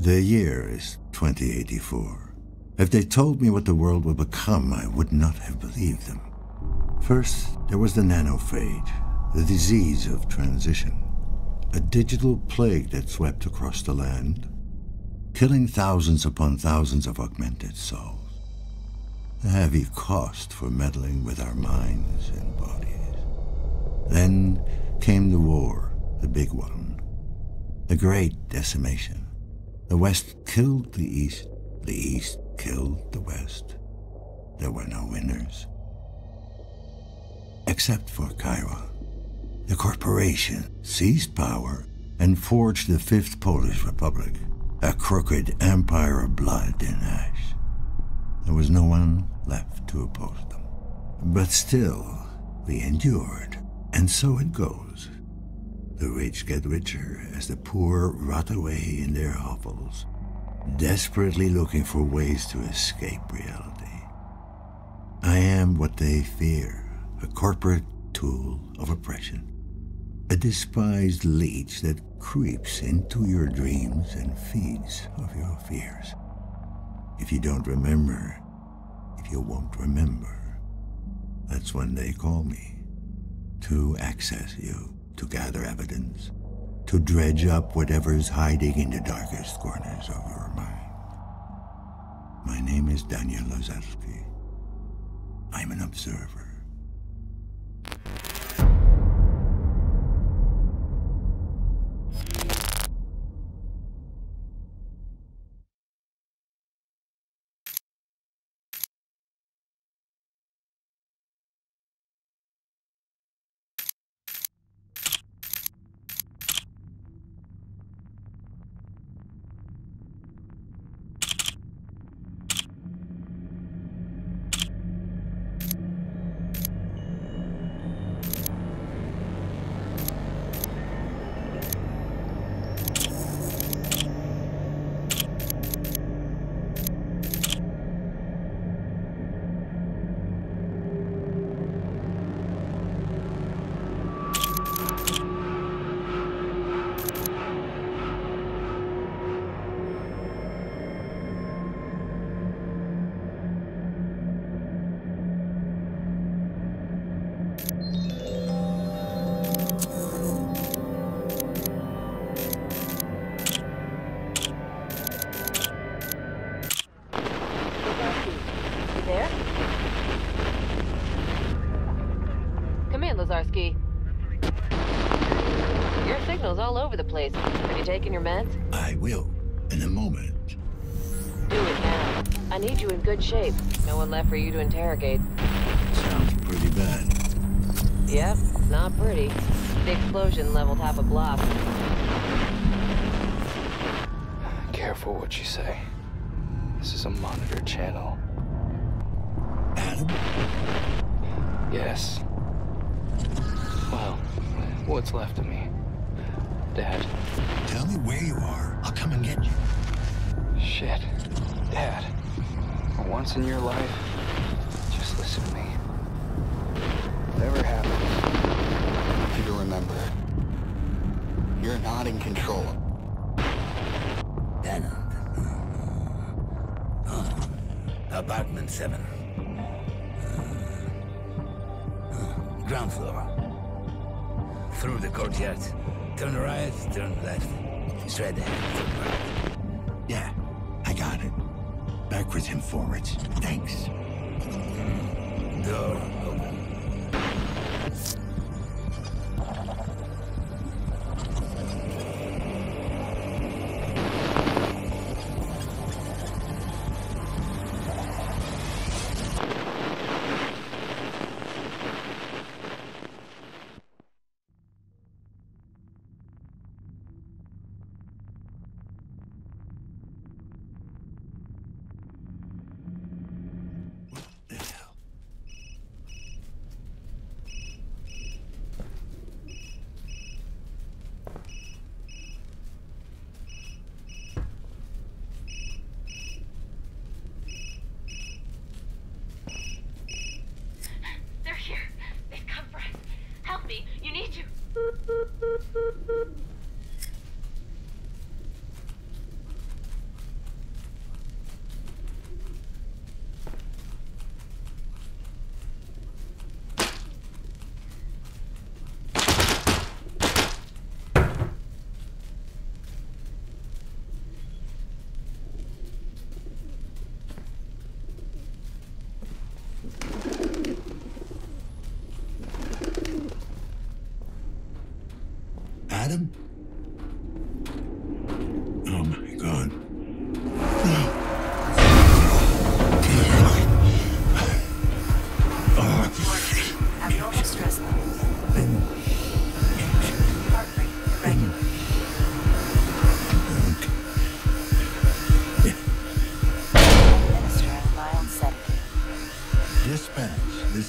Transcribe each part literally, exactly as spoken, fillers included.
The year is twenty eighty-four. If they told me what the world would become, I would not have believed them. First, there was the nanophage, the disease of transition. A digital plague that swept across the land, killing thousands upon thousands of augmented souls. A heavy cost for meddling with our minds and bodies. Then came the war, the big one. The great decimation. The West killed the East, the East killed the West. There were no winners. Except for Chiron. The corporation seized power and forged the Fifth Polish Republic, a crooked empire of blood and ash. There was no one left to oppose them. But still, we endured, and so it goes. The rich get richer as the poor rot away in their hovels, desperately looking for ways to escape reality. I am what they fear, a corporate tool of oppression. A despised leech that creeps into your dreams and feeds off your fears. If you don't remember, if you won't remember, that's when they call me. To access you, to gather evidence, to dredge up whatever's hiding in the darkest corners of your mind. My name is Daniel Lazarski. I'm an observer. Lazarski. Your signal's all over the place. Have you taken your meds? I will, in a moment. Do it now. I need you in good shape. No one left for you to interrogate. Sounds pretty bad. Yep, not pretty. The explosion leveled half a block. Careful what you say. This is a monitor channel. Adam? Yes. Well, what's left of me? Dad. Tell me where you are. I'll come and get you. Shit. Dad. For once in your life, just listen to me. Whatever happens, I want you to remember, you're not in control. Daniel. Oh. Apartment seven. Uh, uh, ground floor. Through the courtyard. Turn right, turn left. Straight ahead, turn right. Yeah, I got it. Backwards and forwards. Thanks. Door open.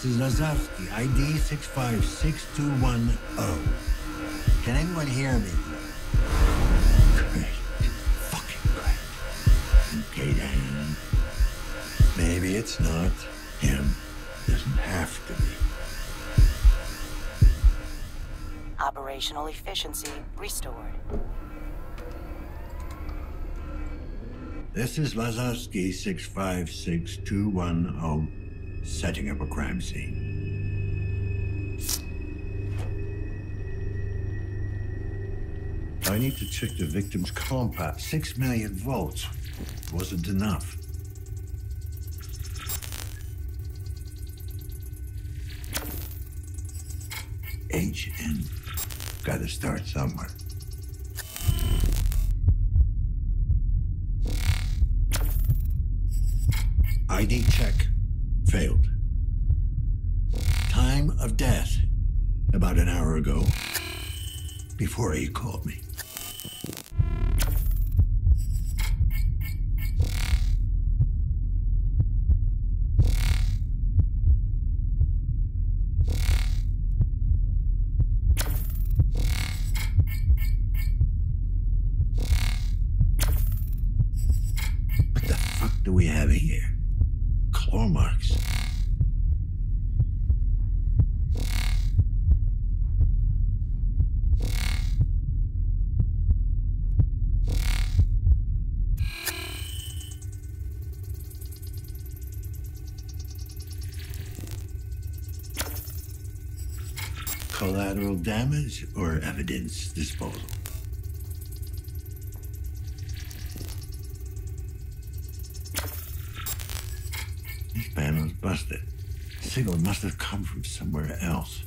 This is Lazowski, I D six five six two one zero. Can anyone hear me? Great. Fucking great. Okay, Dan. Maybe it's not him. Doesn't have to be. Operational efficiency restored. This is Lazowski six five six two one zero, setting up a crime scene. I need to check the victim's compact. Six million volts wasn't enough. H N. Gotta start somewhere. I D check. Failed. Time of death. About an hour ago. Before he called me. What the fuck do we have here? Claw marks. Collateral damage or evidence disposal? This panel's busted. The signal must have come from somewhere else.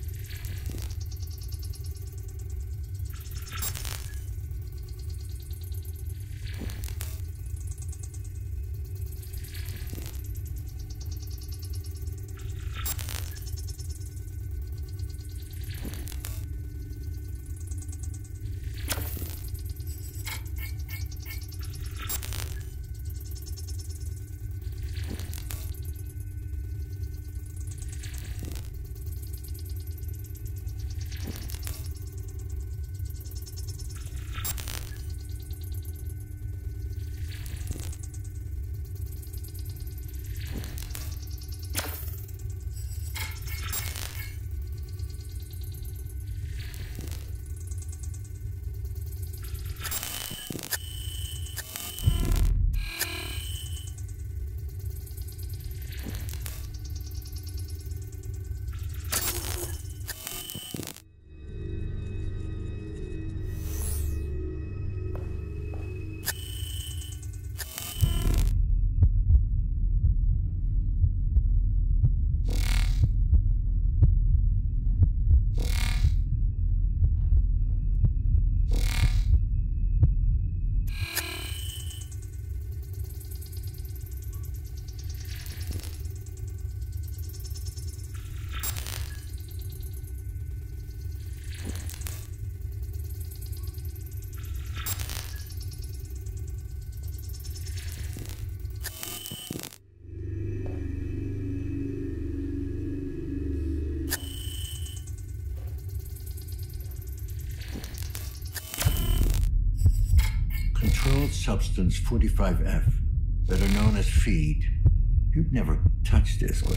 Controlled substance forty-five F, better known as feed. You'd never touch this, Glenn.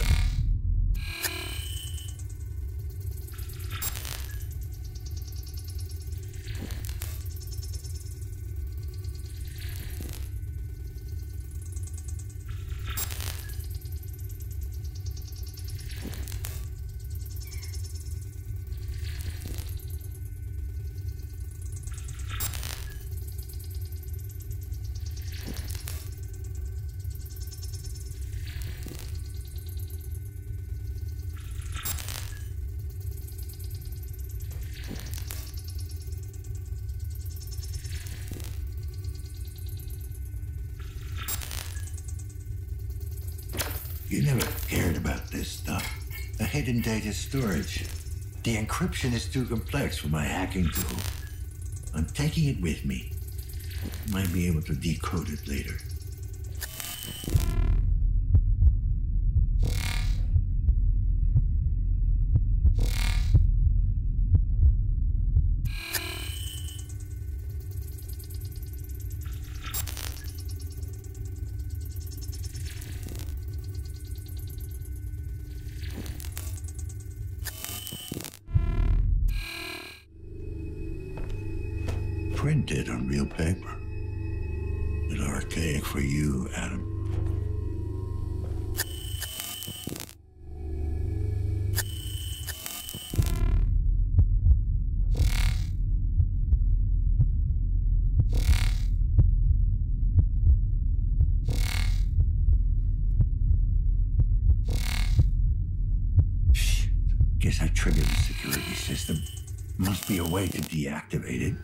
You never cared about this stuff. A hidden data storage. The encryption is too complex for my hacking tool. I'm taking it with me. Might be able to decode it later. fit on real paper. But archaic for you, Adam. Guess I triggered the security system. Must be a way to deactivate it.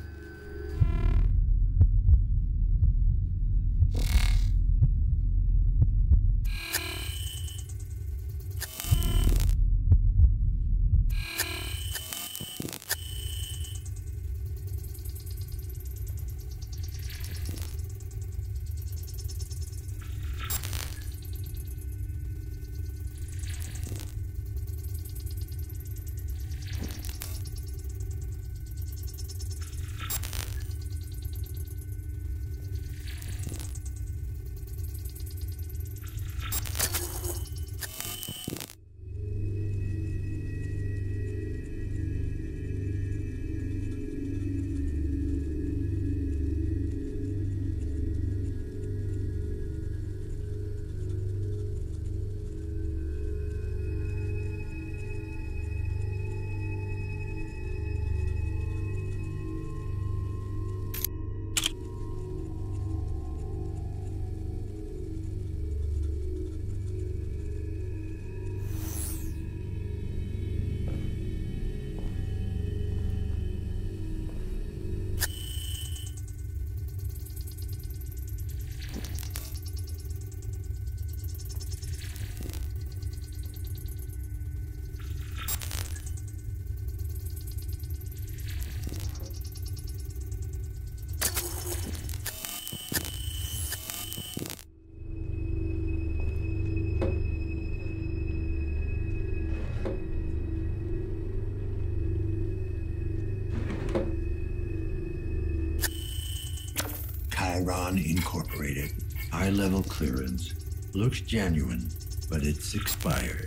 Chiron Incorporated. High-level clearance. Looks genuine, but it's expired.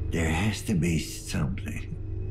There has to be something.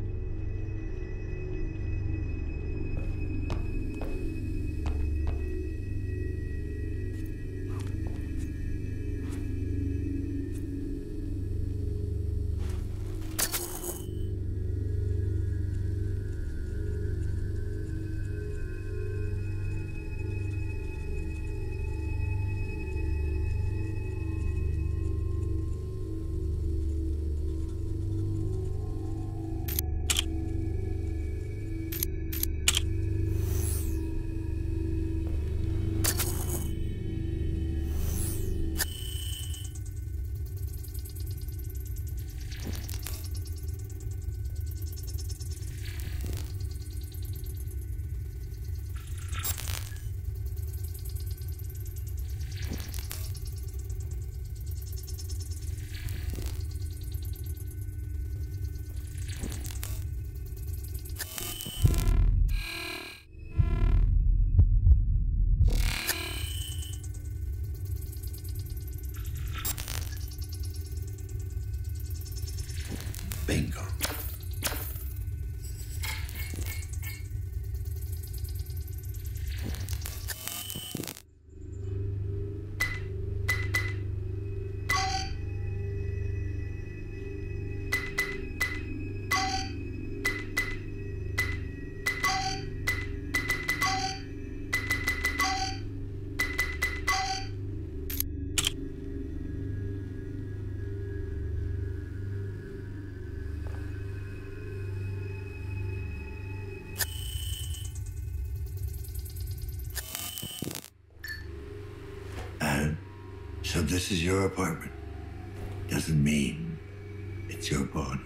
Bingo. So this is your apartment. Doesn't mean it's your body.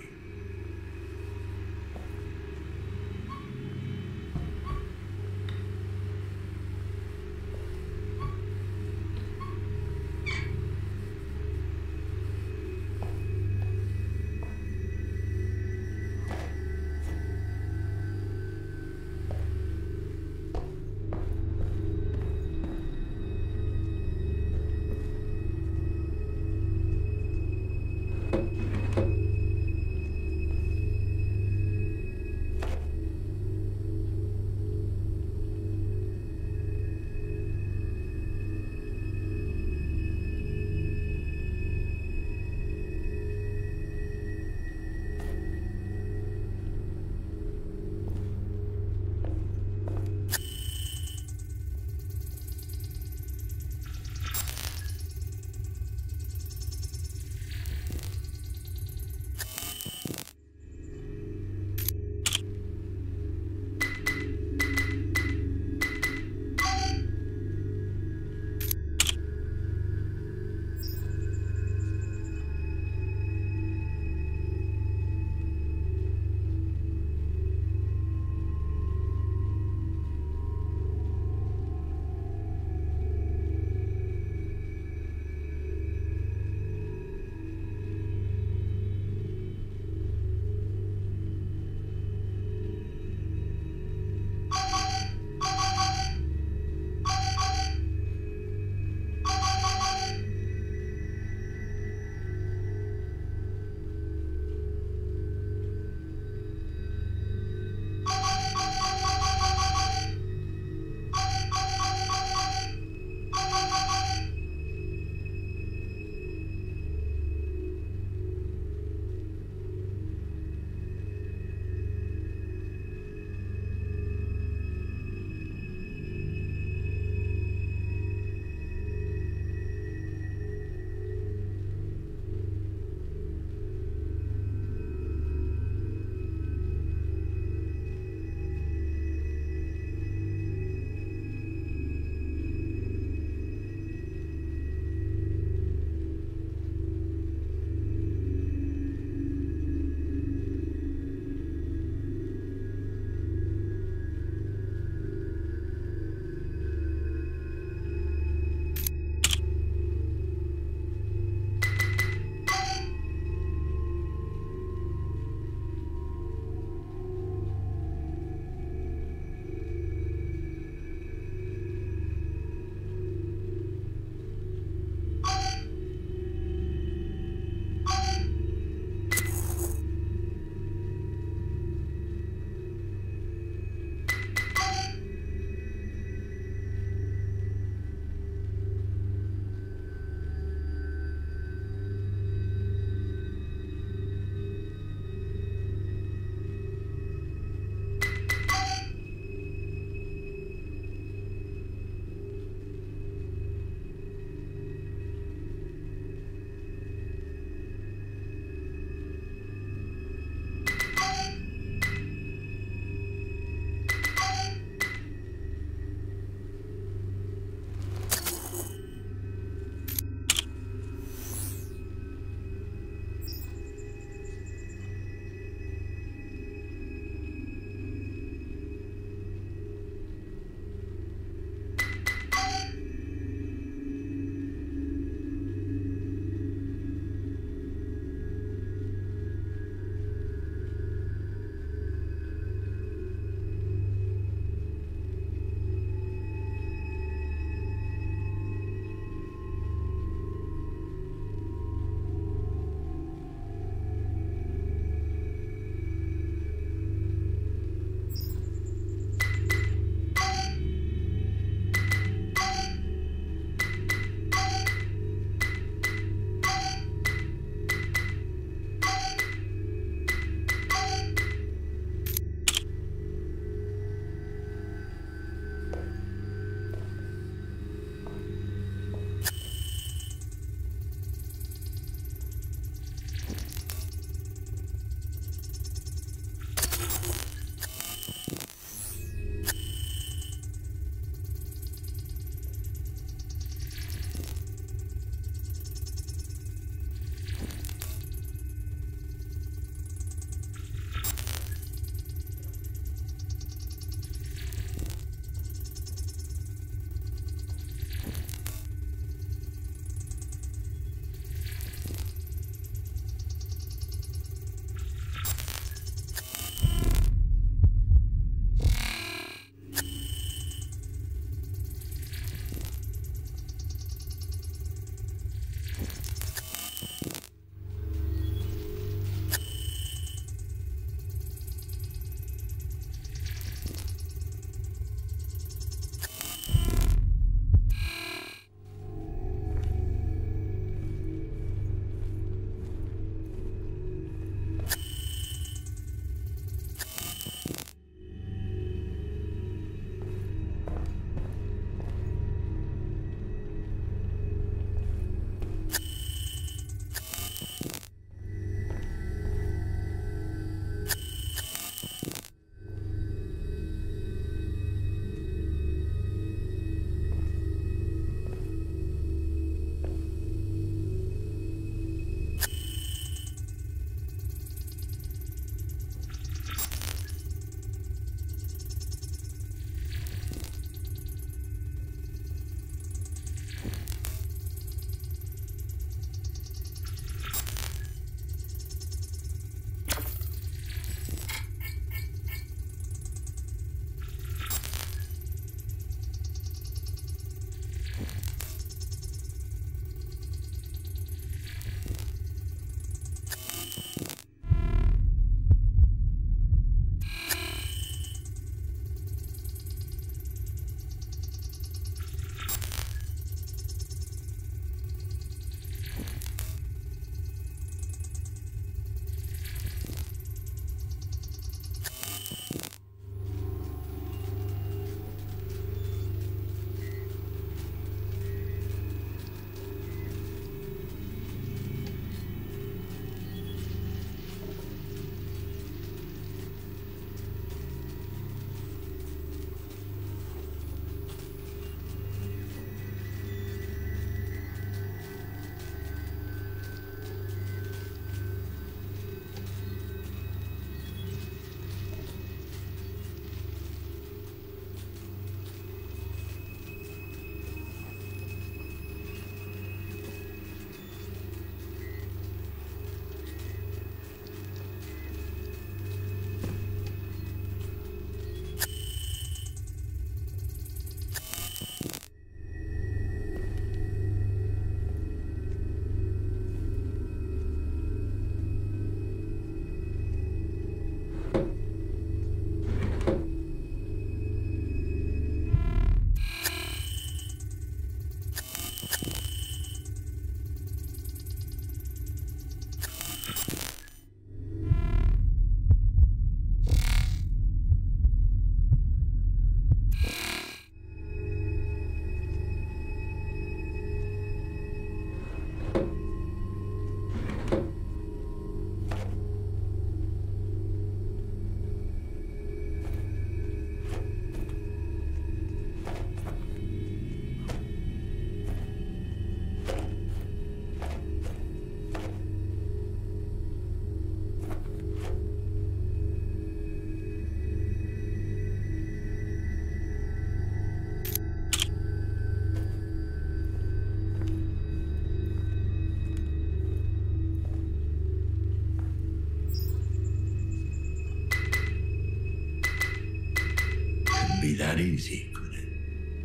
that easy, could it?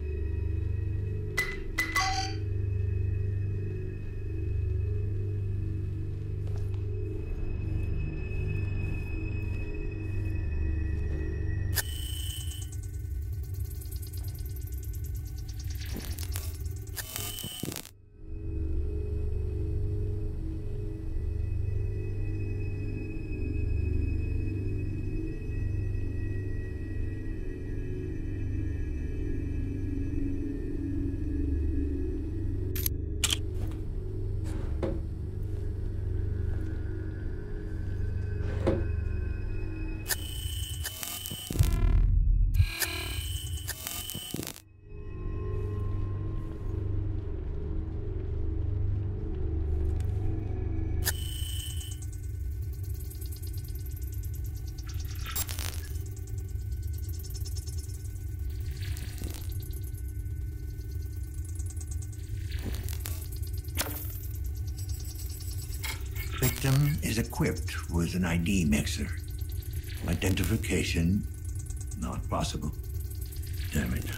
Victim is equipped with an I D mixer. Identification not possible. Damn it.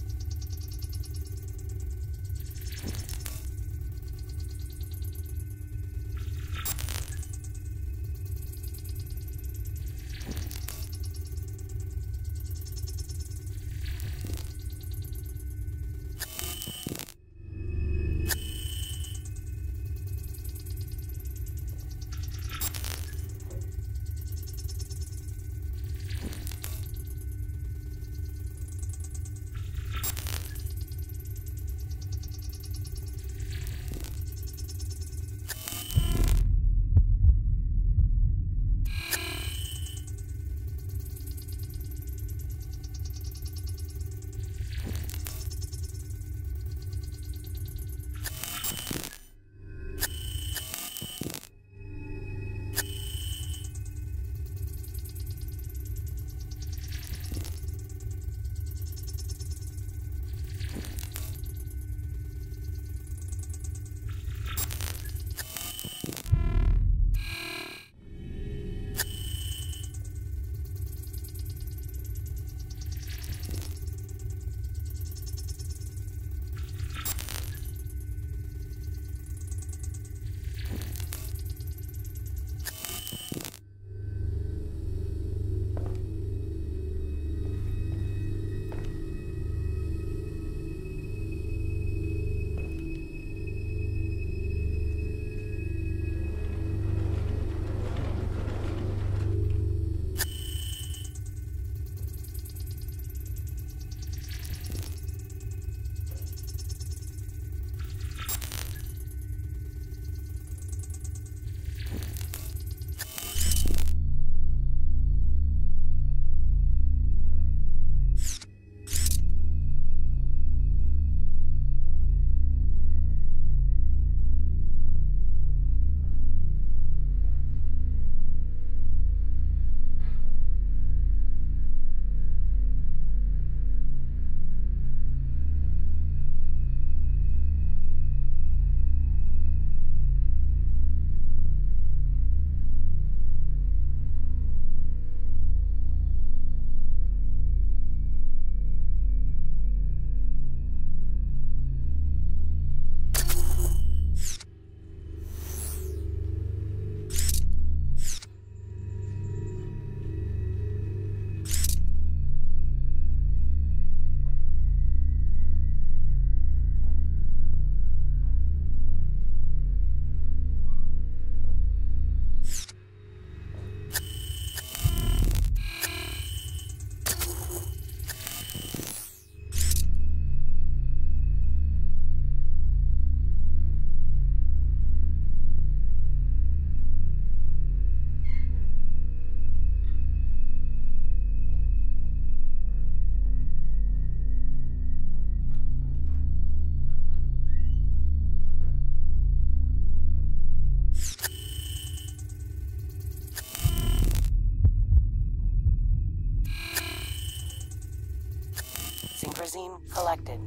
Synchrosine collected.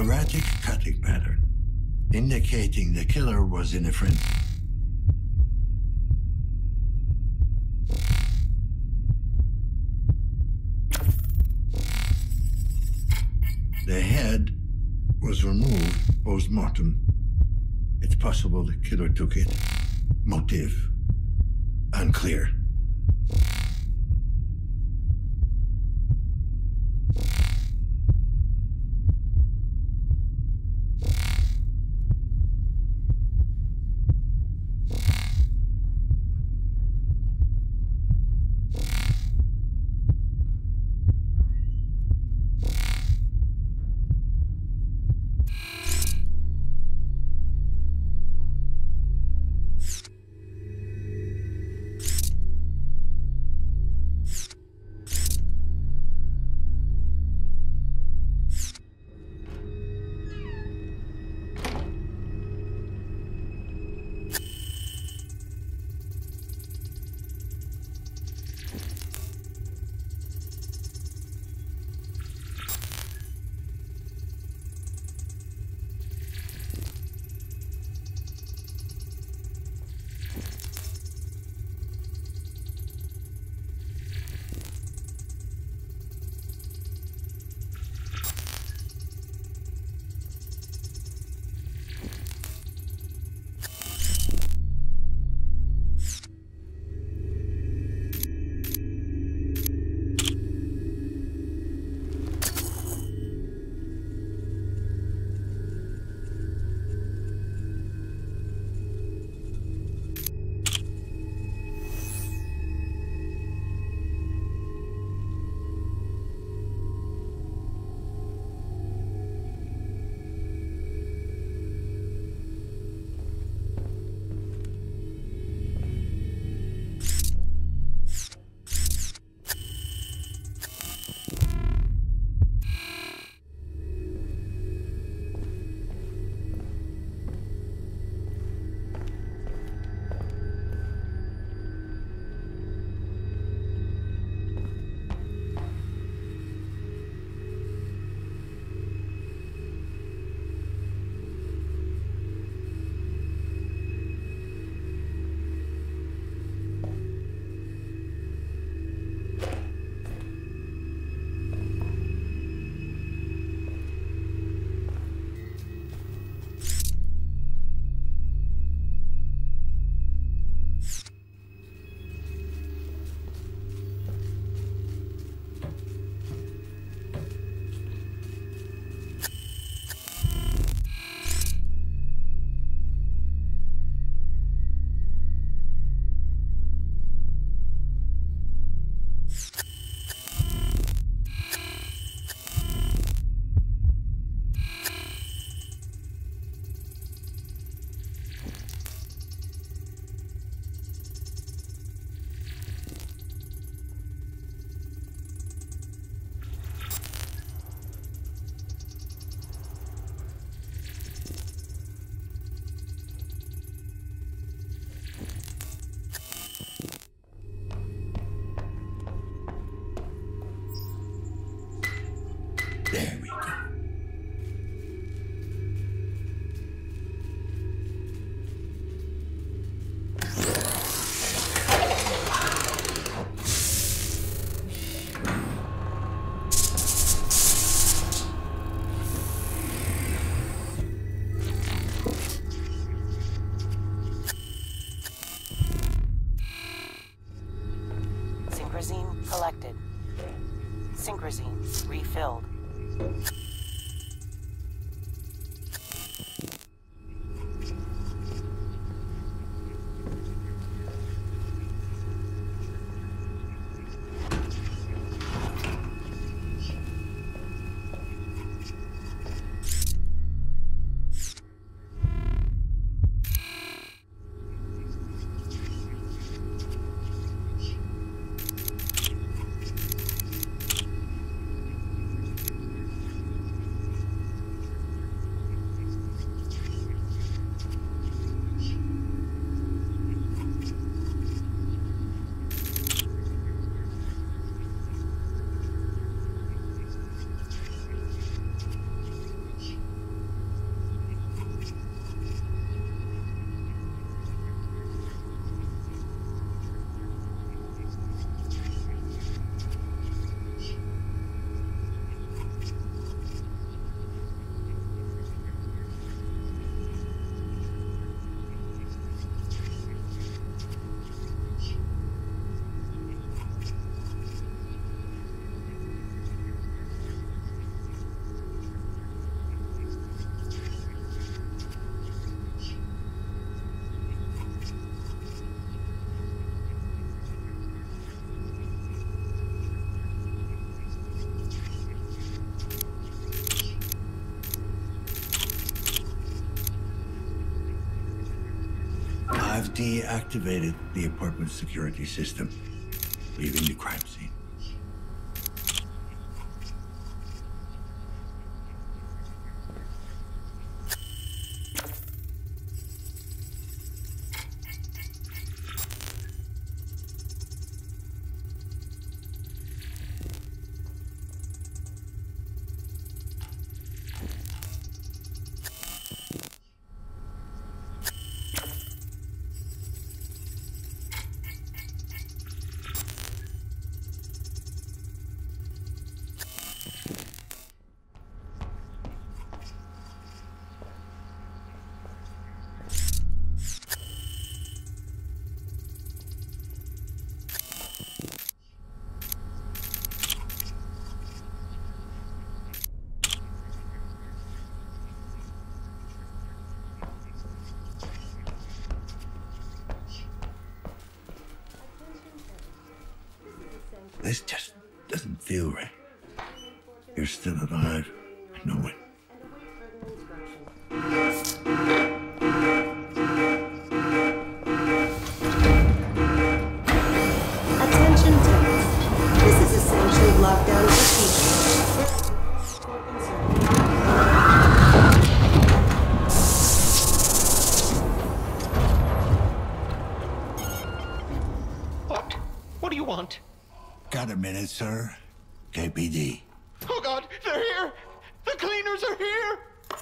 erratic cutting pattern, indicating the killer was in a frenzy. The head was removed post-mortem. It's possible the killer took it. Motive unclear. There we go. Synchrosine collected. Synchrosine refilled. deactivated the apartment security system, leaving the crime scene. This just doesn't feel right. You're still alive. I know it. Attention tenants. This is essentially lockdown procedure. What? What do you want? Got a minute, sir? K P D. Oh God, they're here! The cleaners are here!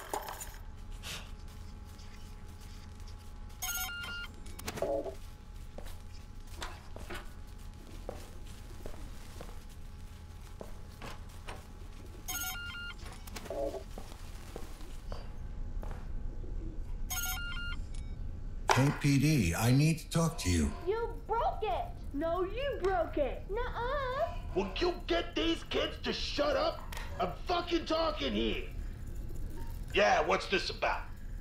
K P D, I need to talk to you. You broke it! No, you broke it! Nuh-uh! Will you get these kids to shut up? I'm fucking talking here. Yeah, what's this about?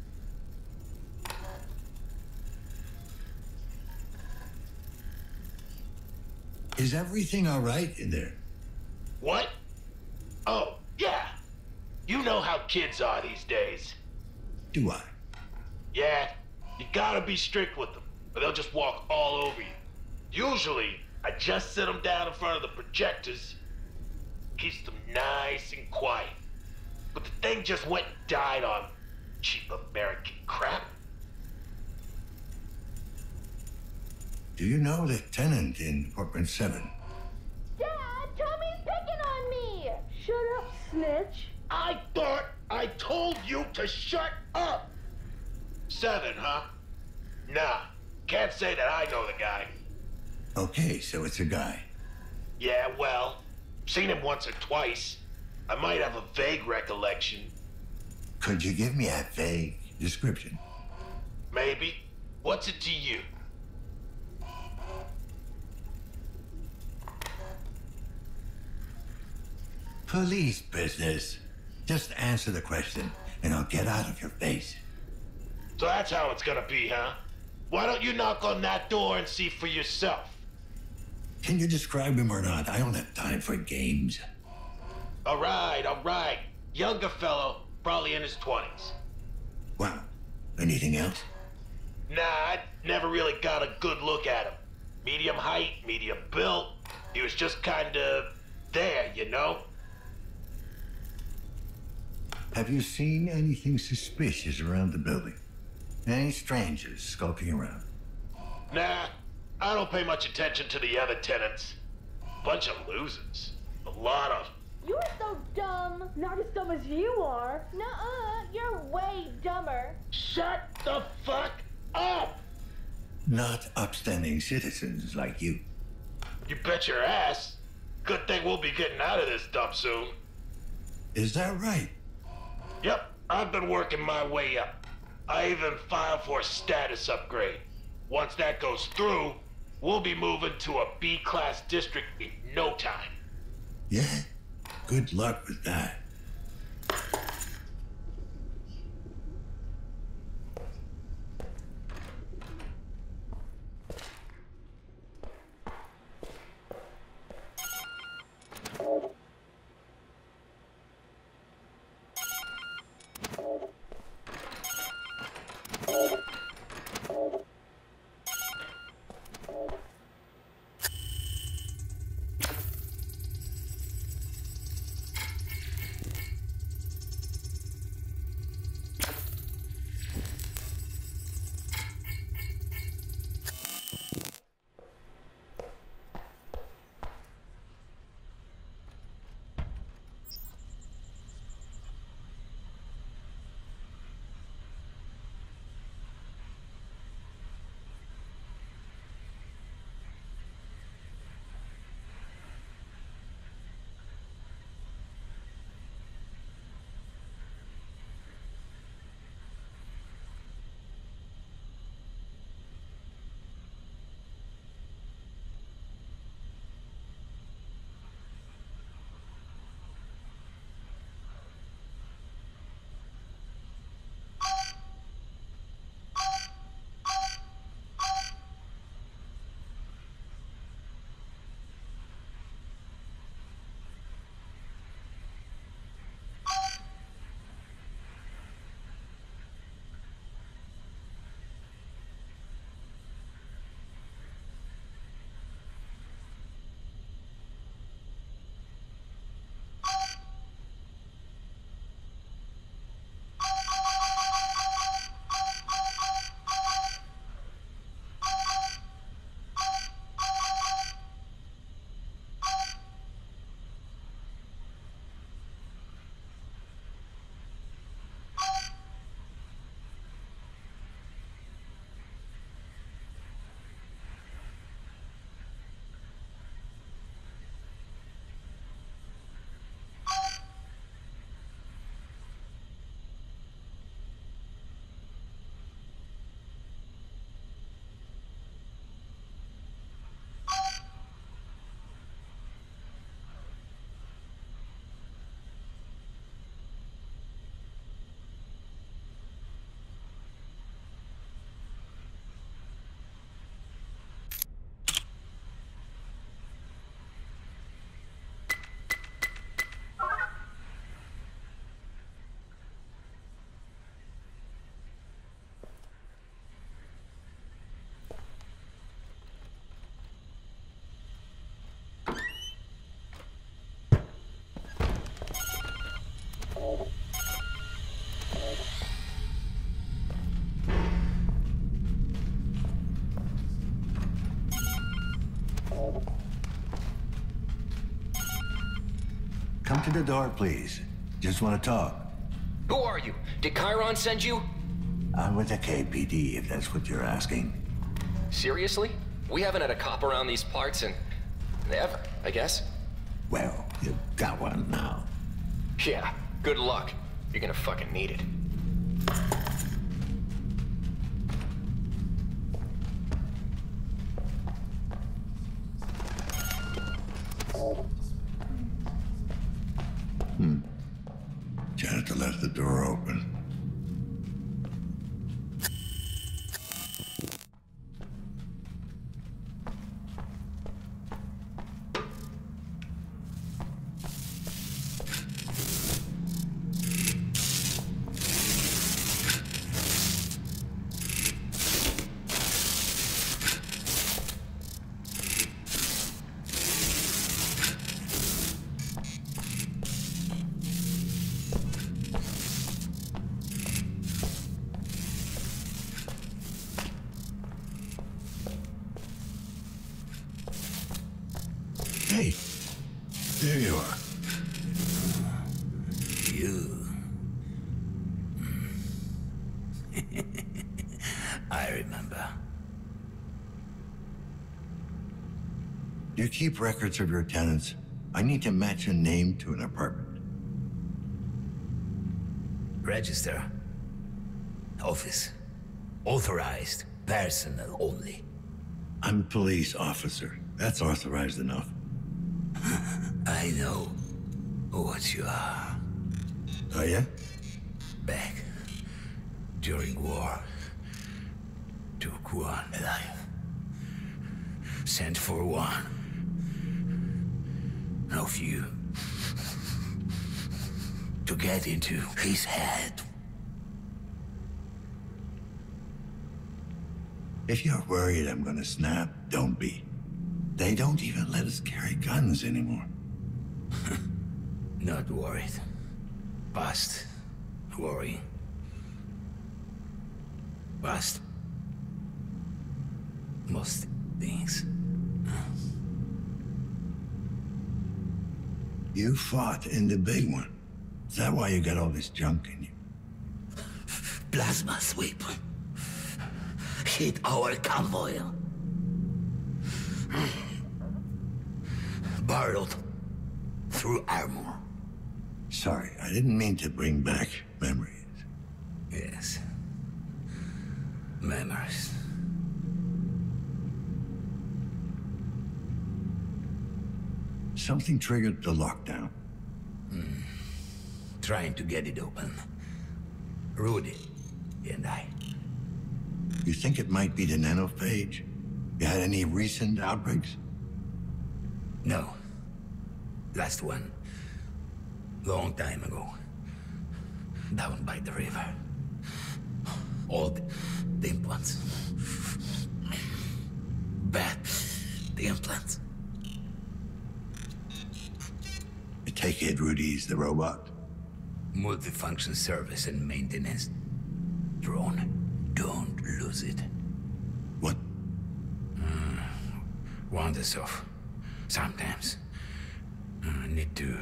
Is everything all right in there? What? Oh, yeah. You know how kids are these days. Do I? Yeah, you gotta be strict with them, or they'll just walk all over you. Usually, I just sit them down in front of the projectors, keeps them nice and quiet. But the thing just went and died on cheap American crap. Do you know the tenant in apartment seven? Dad, Tommy's picking on me! Shut up, snitch. I thought I told you to shut up! Seven, huh? Nah, can't say that I know the guy. Okay, so it's a guy. Yeah, well, seen him once or twice. I might have a vague recollection. Could you give me a vague description? Maybe. What's it to you? Police business. Just answer the question, and I'll get out of your face. So that's how it's gonna be, huh? Why don't you knock on that door and see for yourself? Can you describe him or not? I don't have time for games. All right, all right. Younger fellow, probably in his twenties. Wow. Anything else? Nah, I never really got a good look at him. Medium height, medium build. He was just kinda there, you know? Have you seen anything suspicious around the building? Any strangers skulking around? Nah, I don't pay much attention to the other tenants. Bunch of losers. A lot of. You're so dumb. Not as dumb as you are. Nuh-uh, you're way dumber. Shut the fuck up! Not upstanding citizens like you. You bet your ass. Good thing we'll be getting out of this dump soon. Is that right? Yep, I've been working my way up. I even filed for a status upgrade. Once that goes through, we'll be moving to a B-class district in no time. Yeah? Good luck with that. Come to the door, please. Just want to talk. Who are you? Did Chiron send you? I'm with the K P D, if that's what you're asking. Seriously? We haven't had a cop around these parts in... ever, I guess. Well, you've got one now. Yeah, good luck. You're gonna fucking need it. Hmm. Janitor left the door open. Hey, there you are. You. I remember. Do you keep records of your tenants? I need to match a name to an apartment. Register. Office. Authorized. Personnel only. I'm a police officer. That's authorized enough. I know what you are. Oh, yeah? Back during war, took one alive. Sent for one. Of you. To get into his head. If you're worried I'm gonna snap, don't be. They don't even let us carry guns anymore. Not worried. Past worry. Past most things. You fought in the big one. Is that why you got all this junk in you? Plasma sweep. Hit our convoy. Barreled through armor. Sorry, I didn't mean to bring back memories. Yes. Memories. Something triggered the lockdown. Mm. Trying to get it open. Rudy and I. You think it might be the nanophage? You had any recent outbreaks? No. Last one. Long time ago. Down by the river. All the, the implants. Bad. The implants. I take it Rudy's the robot? Multifunction service and maintenance. Drone. Don't lose it. What? Uh, wanders off. Sometimes. I need to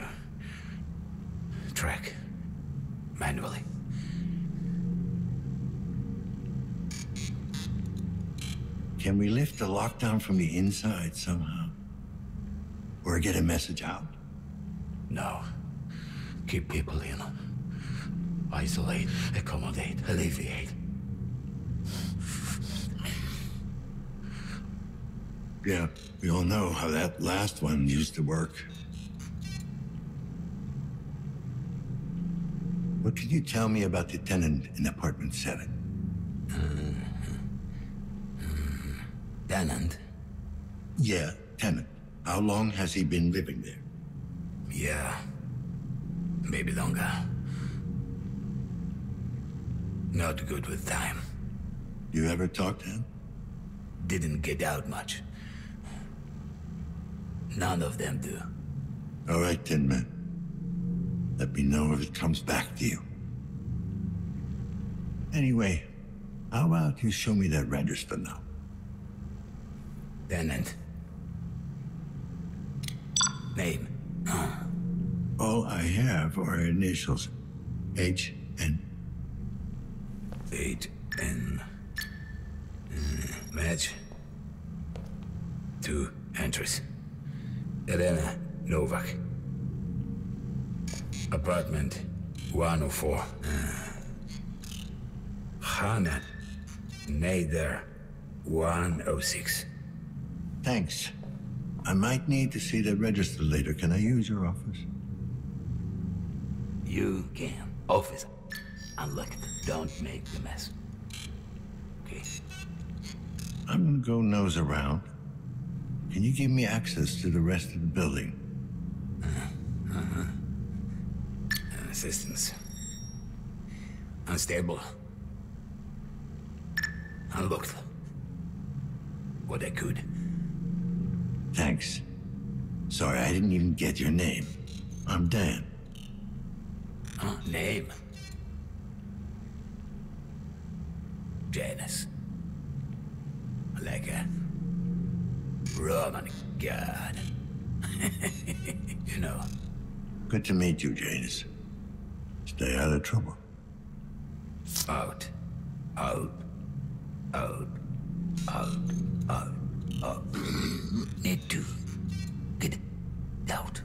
track manually. Can we lift the lockdown from the inside somehow? Or get a message out? No. Keep people in. Isolate, accommodate, alleviate. Yeah, we all know how that last one used to work. What can you tell me about the tenant in apartment seven? Uh, uh, tenant? Yeah, tenant. How long has he been living there? Yeah. Maybe longer. Not good with time. You ever talk to him? Didn't get out much. None of them do. All right, Tin Man. Let me know if it comes back to you. Anyway, how about you show me that register now? Tenant. Name. All I have are initials. H N. Eight N. Mm, match. Two entries. Elena Novak. Apartment one oh four. Uh, Hannah Nader one oh six. Thanks. I might need to see the register later. Can I use your office? You can. Office. Unlock it. Don't make the mess. Okay. I'm gonna go nose around. Can you give me access to the rest of the building? Uh, uh-huh. Assistance. Unstable. Unlocked. What I could. Thanks. Sorry, I didn't even get your name. I'm Dan. Oh, name? Janus. Like a Roman god. You know. Good to meet you, Janus. Stay out of trouble. Out. Out. Out. Out. Out. Out. Need to get out.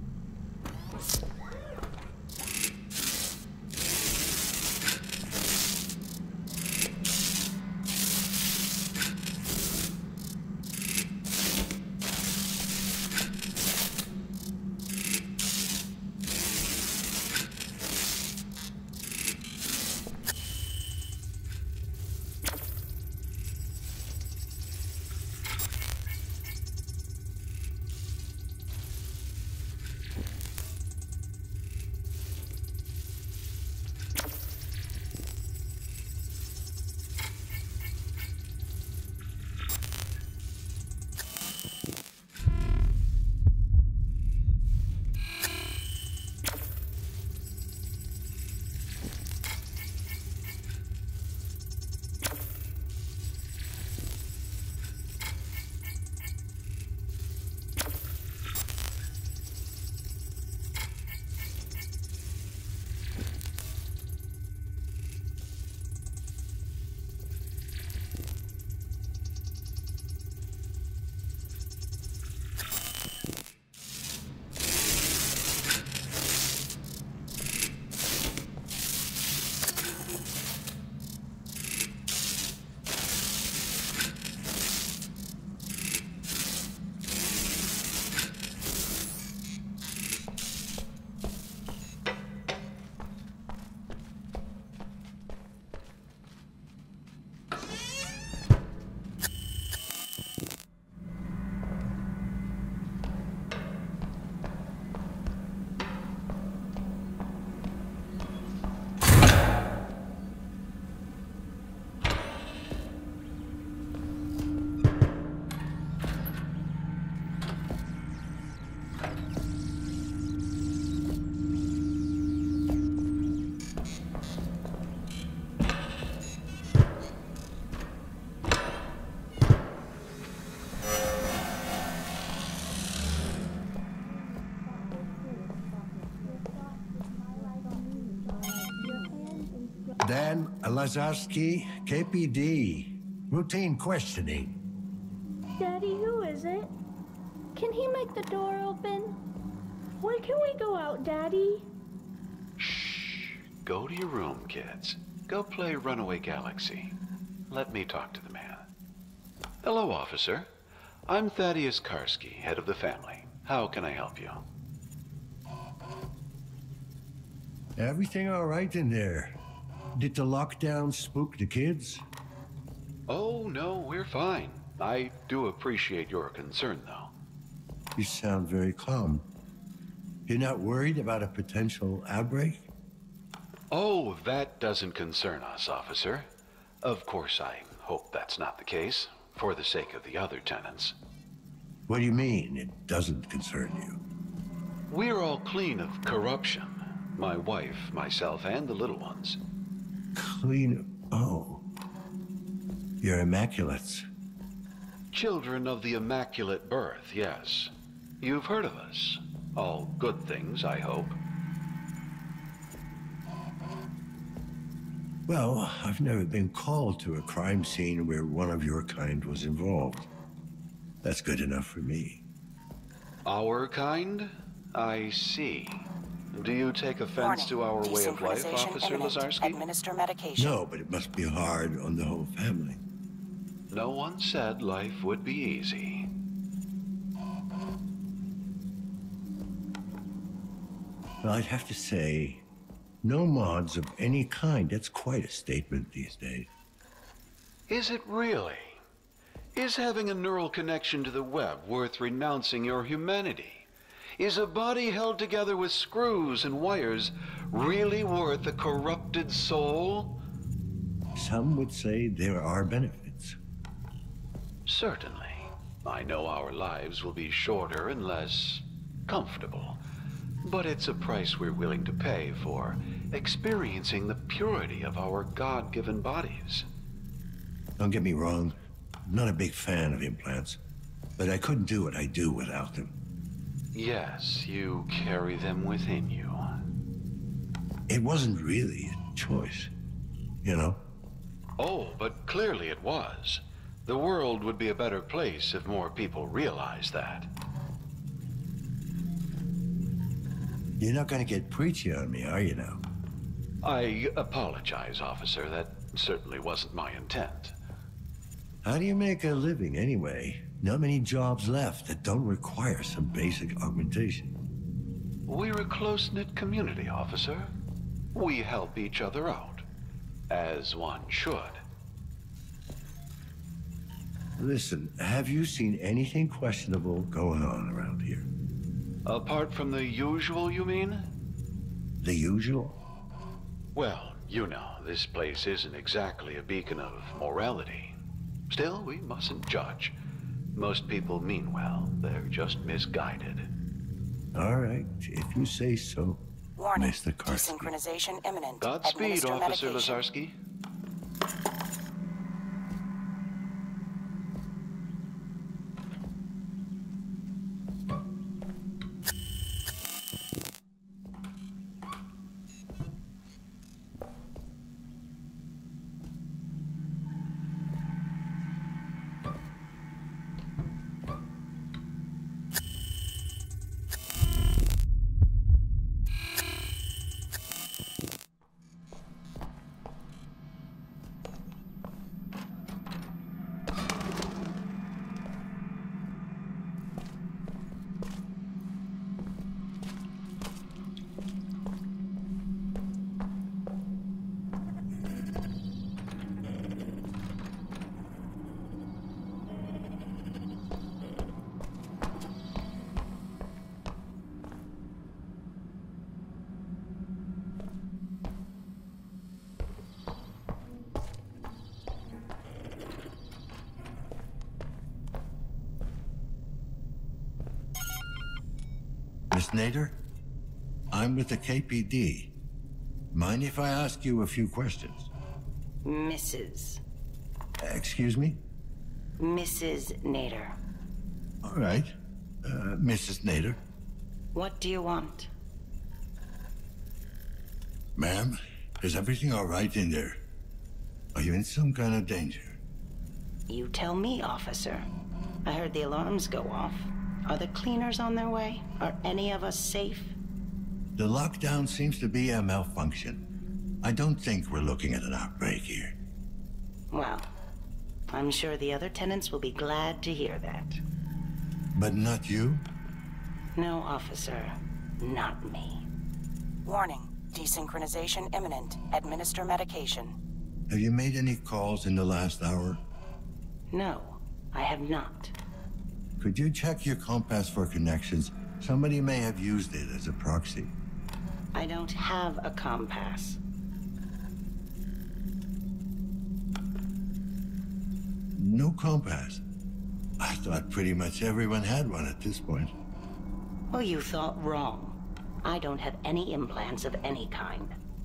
Dan Lazarski, K P D. Routine questioning. Daddy, who is it? Can he make the door open? When can we go out, Daddy? Shh. Go to your room, kids. Go play Runaway Galaxy. Let me talk to the man. Hello, officer. I'm Thaddeus Karski, head of the family. How can I help you? Everything all right in there? Did the lockdown spook the kids? Oh, no, we're fine. I do appreciate your concern, though. You sound very calm. You're not worried about a potential outbreak? Oh, that doesn't concern us, officer. Of course, I hope that's not the case, for the sake of the other tenants. What do you mean, it doesn't concern you? We're all clean of corruption. My wife, myself, and the little ones. Clean... oh. You're immaculates. Children of the Immaculate Birth, yes. You've heard of us. All good things, I hope. Well, I've never been called to a crime scene where one of your kind was involved. That's good enough for me. Our kind? I see. Do you take offense Warning. to our way of life, Desynchronization Officer imminent. Lazarski? Administer medication. No, but it must be hard on the whole family. No one said life would be easy. Well, I'd have to say, no mods of any kind. That's quite a statement these days. Is it really? Is having a neural connection to the web worth renouncing your humanity? Is a body held together with screws and wires really worth a corrupted soul? Some would say there are benefits. Certainly. I know our lives will be shorter and less comfortable. But it's a price we're willing to pay for experiencing the purity of our God-given bodies. Don't get me wrong, I'm not a big fan of implants, but I couldn't do what I do without them. Yes, you carry them within you. It wasn't really a choice, you know? Oh, but clearly it was. The world would be a better place if more people realized that. You're not gonna get preachy on me, are you now? I apologize, officer. That certainly wasn't my intent. How do you make a living anyway? Not many jobs left that don't require some basic augmentation. We're a close-knit community, officer. We help each other out, as one should. Listen, have you seen anything questionable going on around here? Apart from the usual, you mean? The usual? Well, you know, this place isn't exactly a beacon of morality. Still, we mustn't judge. Most people mean well. They're just misguided. All right, if you say so. Warning. Mister Karski. Desynchronization imminent. Godspeed, Administer Officer medication. Lazarski. Miss Nader? I'm with the K P D. Mind if I ask you a few questions? Missus Excuse me? Missus Nader. All right. Uh, Missus Nader. What do you want? Ma'am, is everything all right in there? Are you in some kind of danger? You tell me, officer. I heard the alarms go off. Are the cleaners on their way? Are any of us safe? The lockdown seems to be a malfunction. I don't think we're looking at an outbreak here. Well, I'm sure the other tenants will be glad to hear that. But not you? No, officer. Not me. Warning. Desynchronization imminent. Administer medication. Have you made any calls in the last hour? No, I have not. Could you check your compass for connections? Somebody may have used it as a proxy. I don't have a compass. No compass? I thought pretty much everyone had one at this point. Well, you thought wrong. I don't have any implants of any kind.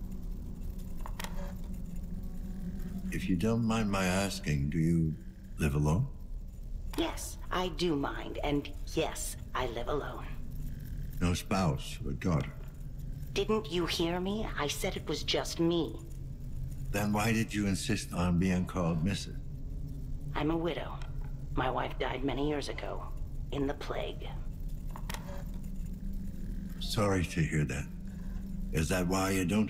If you don't mind my asking, do you live alone? Yes, I do mind, and yes, I live alone. No spouse or daughter? Didn't you hear me? I said it was just me. Then why did you insist on being called Missus? I'm a widow. My wife died many years ago, in the plague. Sorry to hear that. Is that why you don't...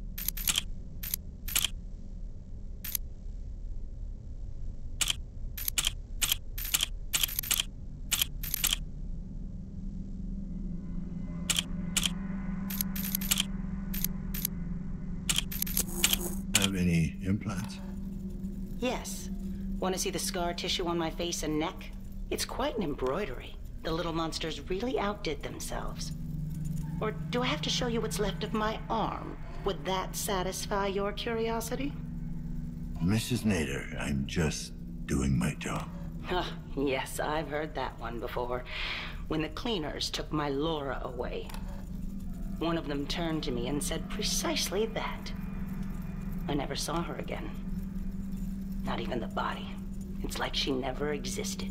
have any implants? Yes. Want to see the scar tissue on my face and neck? It's quite an embroidery. The little monsters really outdid themselves. Or do I have to show you what's left of my arm? Would that satisfy your curiosity? Missus Nader, I'm just doing my job. Ah, yes, I've heard that one before. When the cleaners took my Laura away, one of them turned to me and said precisely that. I never saw her again. Not even the body. It's like she never existed.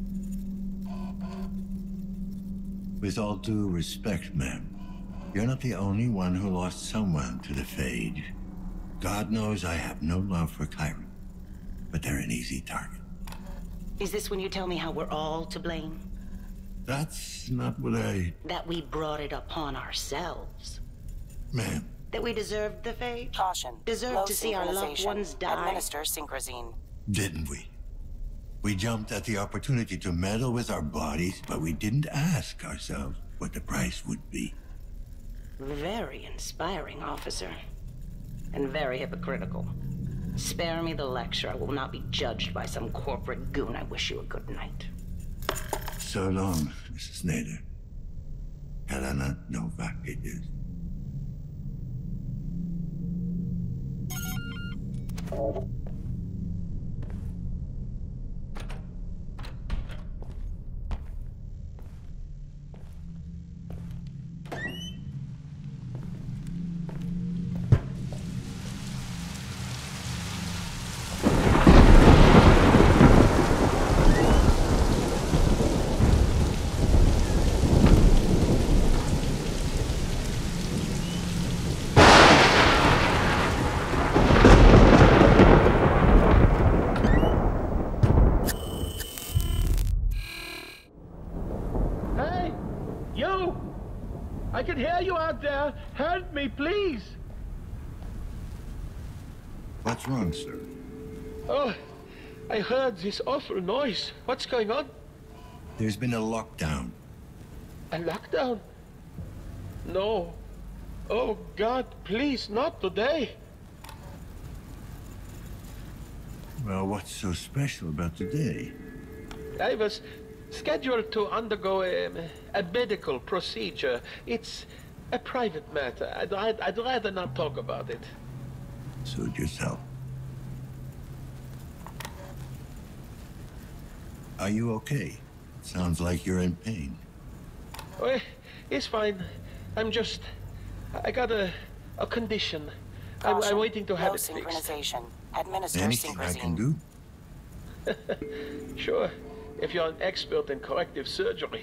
With all due respect, ma'am, you're not the only one who lost someone to the Phage. God knows I have no love for Chiron, but they're an easy target. Is this when you tell me how we're all to blame? That's not what I... That we brought it upon ourselves. Ma'am. That we deserved the Phage? Caution. Deserved Low to see our loved synchronization. ones die? Administer synchrosine. Didn't we? We jumped at the opportunity to meddle with our bodies, but we didn't ask ourselves what the price would be. Very inspiring, officer. And very hypocritical. Spare me the lecture. I will not be judged by some corporate goon. I wish you a good night. So long, Missus Nader. Helena Novak it is. I can hear you out there. Help me, please. What's wrong, sir? Oh, I heard this awful noise. What's going on? There's been a lockdown. A lockdown? No. Oh, God, please, not today. Well, what's so special about today? I was scheduled to undergo a, a medical procedure. It's a private matter. I'd, I'd, I'd rather not talk about it. Suit yourself. Are you okay? Sounds like you're in pain. Oh, it's fine. I'm just... I got a, a condition. I'm, I'm waiting to have Low it fixed. synchronization. Administer Anything I can do? Sure, if you're an expert in corrective surgery.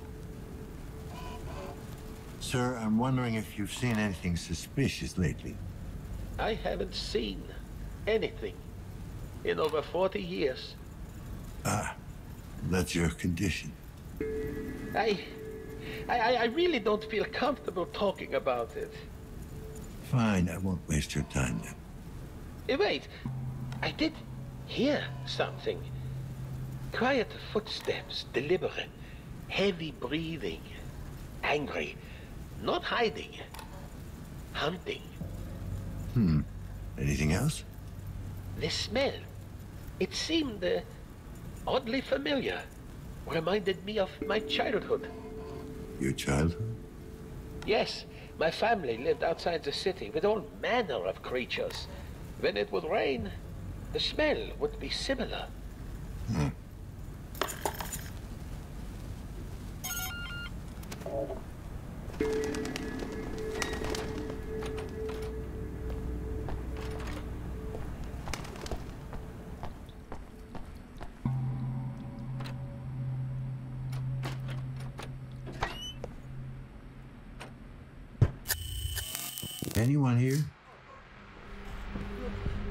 Sir, I'm wondering if you've seen anything suspicious lately. I haven't seen anything in over forty years. Ah, that's your condition. I, I, I really don't feel comfortable talking about it. Fine, I won't waste your time then. Eh, wait, I did hear something. Quiet footsteps, deliberate, heavy breathing, angry, not hiding, hunting. Hmm, anything else? The smell, it seemed uh, oddly familiar. Reminded me of my childhood. Your childhood? Yes, my family lived outside the city with all manner of creatures. When it would rain, the smell would be similar. Hmm. Anyone here?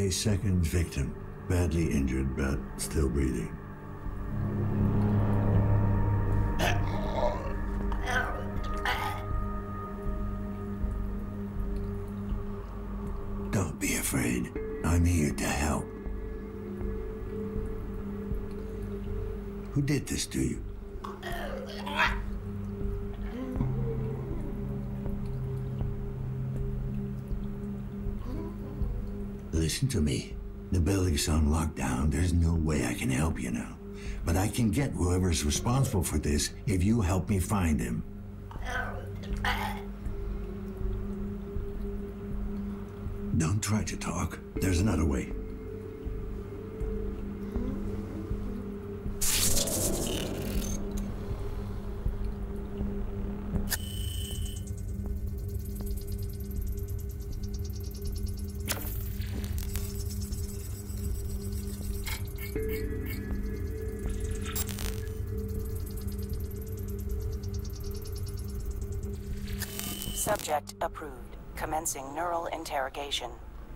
my second victim. Badly injured, but still breathing. Don't be afraid. I'm here to help. Who did this to you? Listen to me. The building's on lockdown. There's no way I can help you now. But I can get whoever's responsible for this if you help me find him. Don't try to talk. There's another way. Subject approved. Commencing neural interrogation.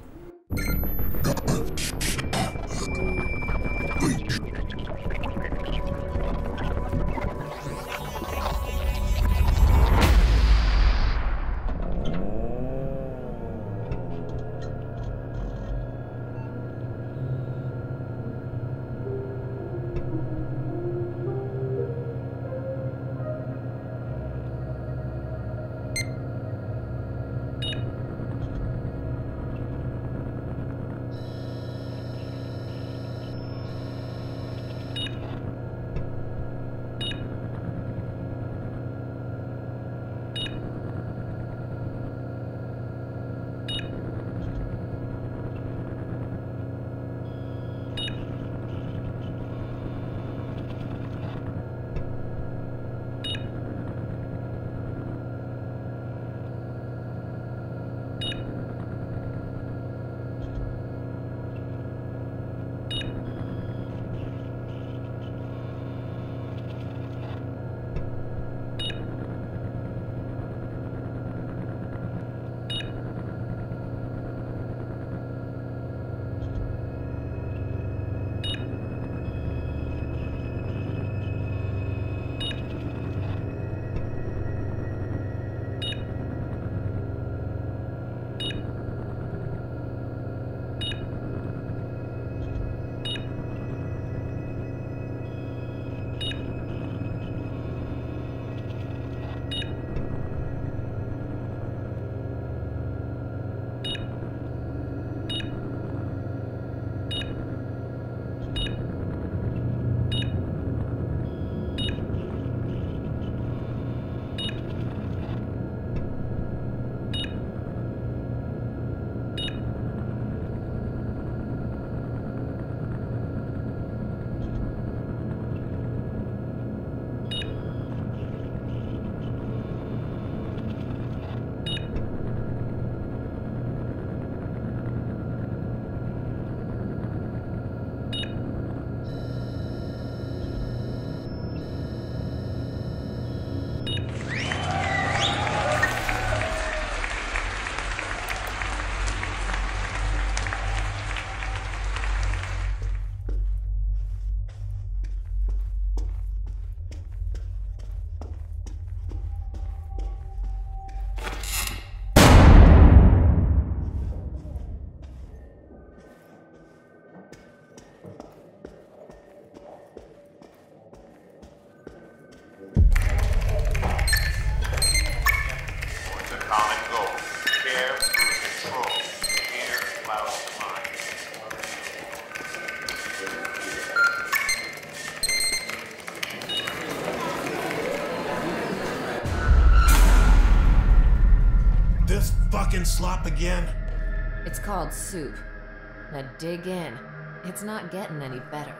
Slop again? It's called soup. Now dig in. It's not getting any better.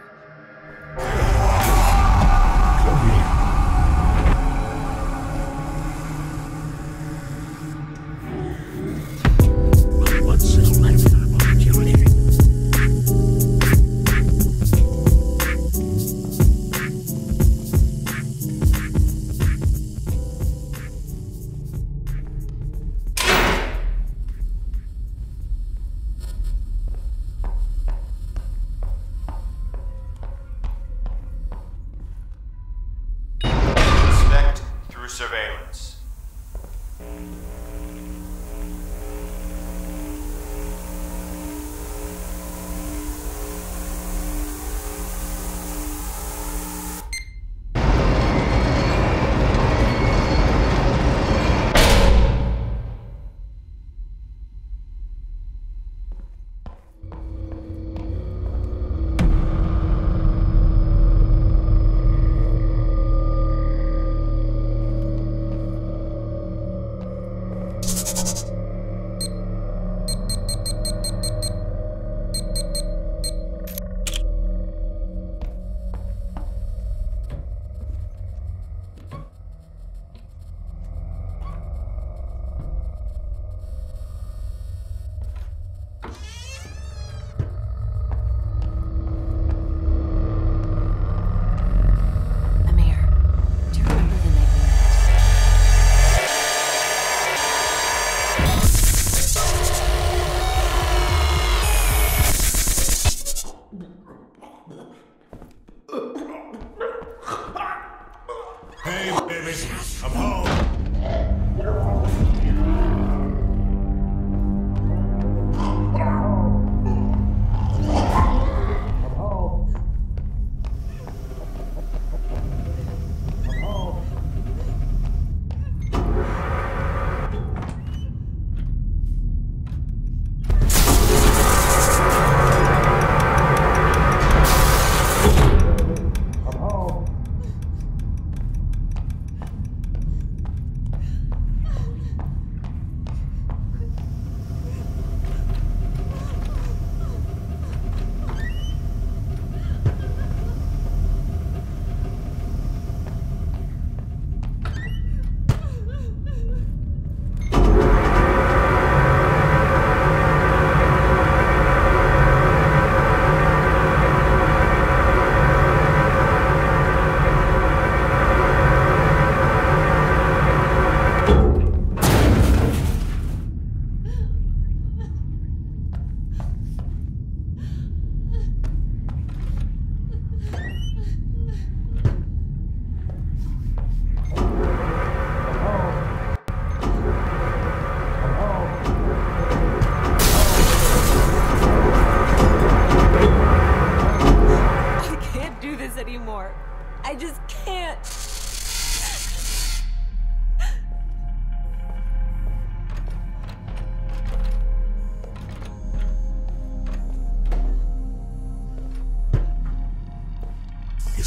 What's this lifetime opportunity?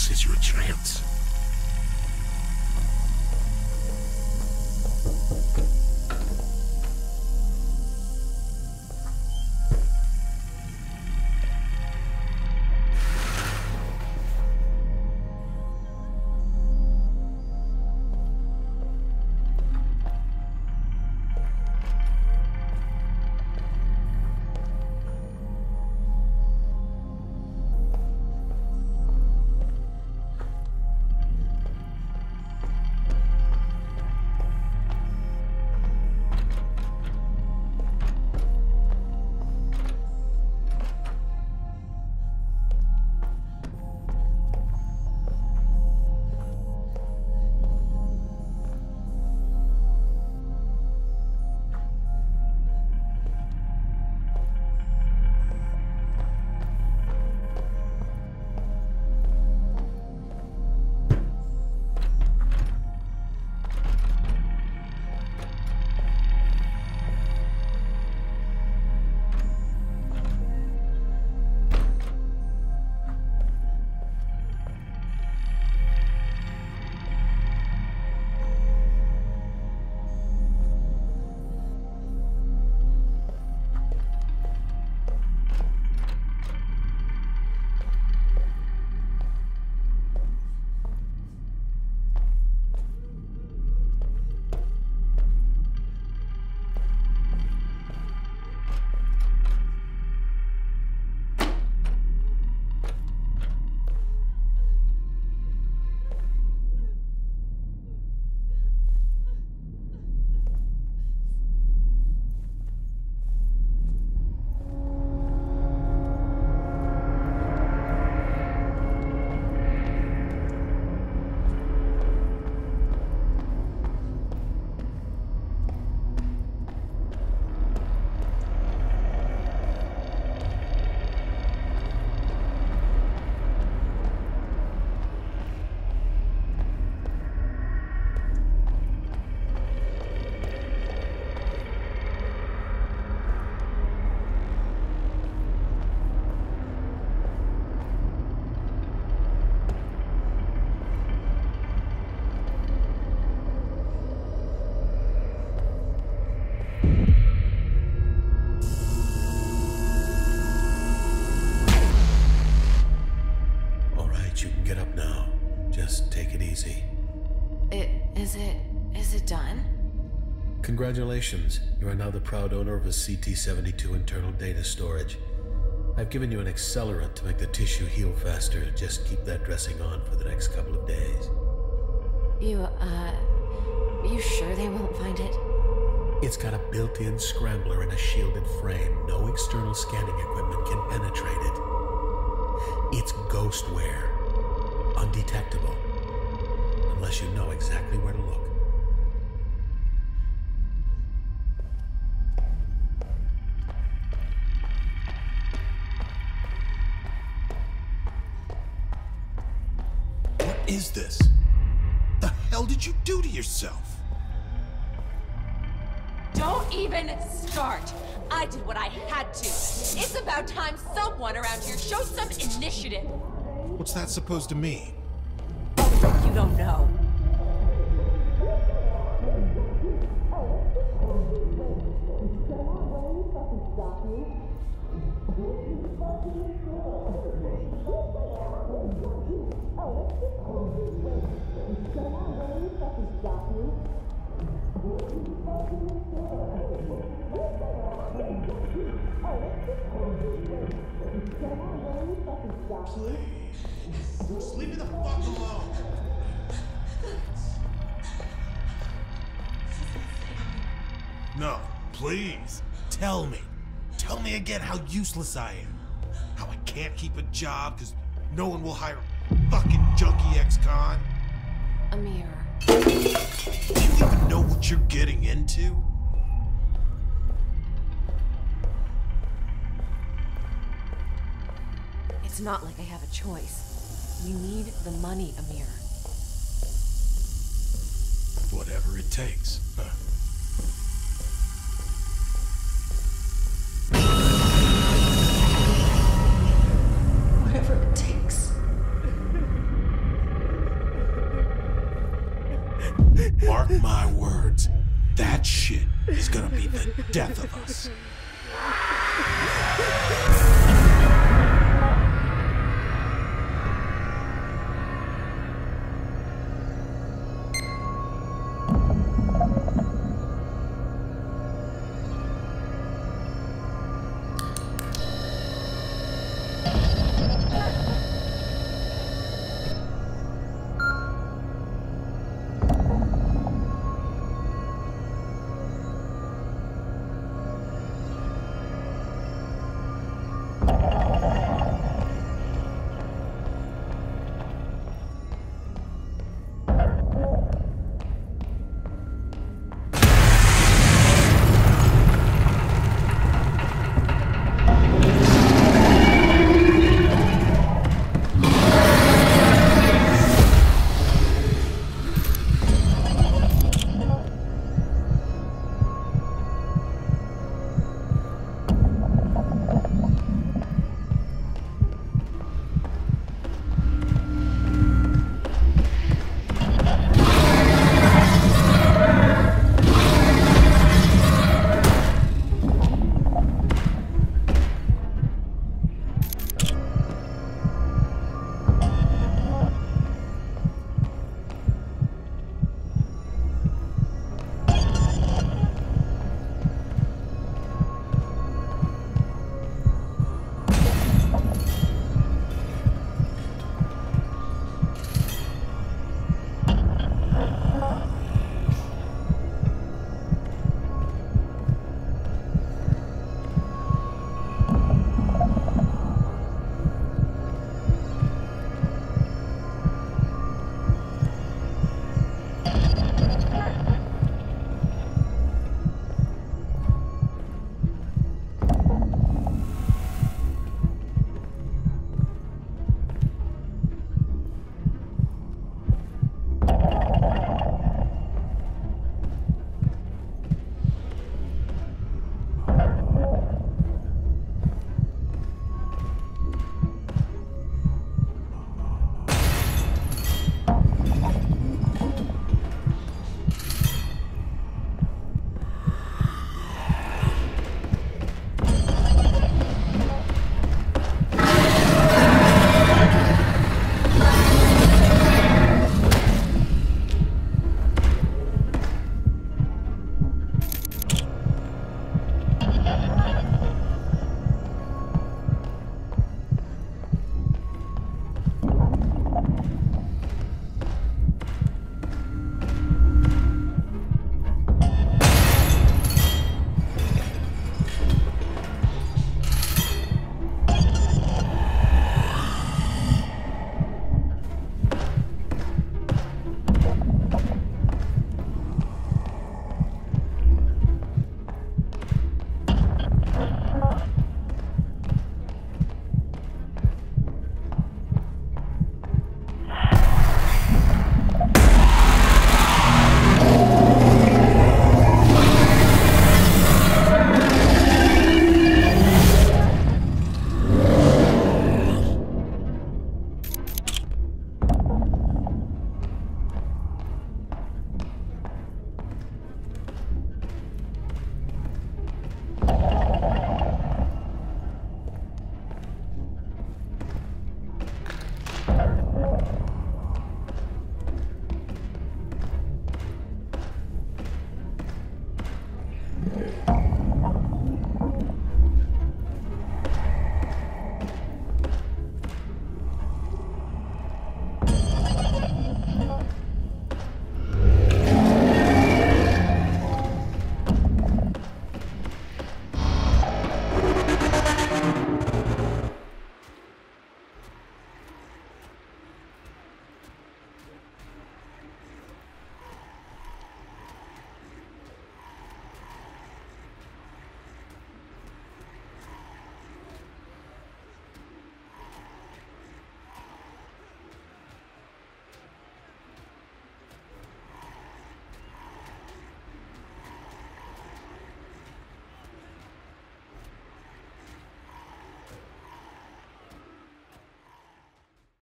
says you're a trance. Congratulations, you are now the proud owner of a C T seventy-two internal data storage. I've given you an accelerant to make the tissue heal faster. Just keep that dressing on for the next couple of days. You, uh... you sure they won't find it? It's got a built-in scrambler and a shielded frame. No external scanning equipment can penetrate it. It's ghostware. Undetectable. Unless you know exactly where to look. What is this? The hell did you do to yourself? Don't even start. I did what I had to. It's about time someone around here showed some initiative. What's that supposed to mean? You don't know. Just leave me the fuck alone. No, please. Tell me. Tell me again how useless I am. How I can't keep a job because no one will hire a fucking junkie ex-con. Amir. Do you even know what you're getting into? It's not like I have a choice. We need the money, Amir. Whatever it takes. Huh? Whatever it takes. is gonna be the death of us.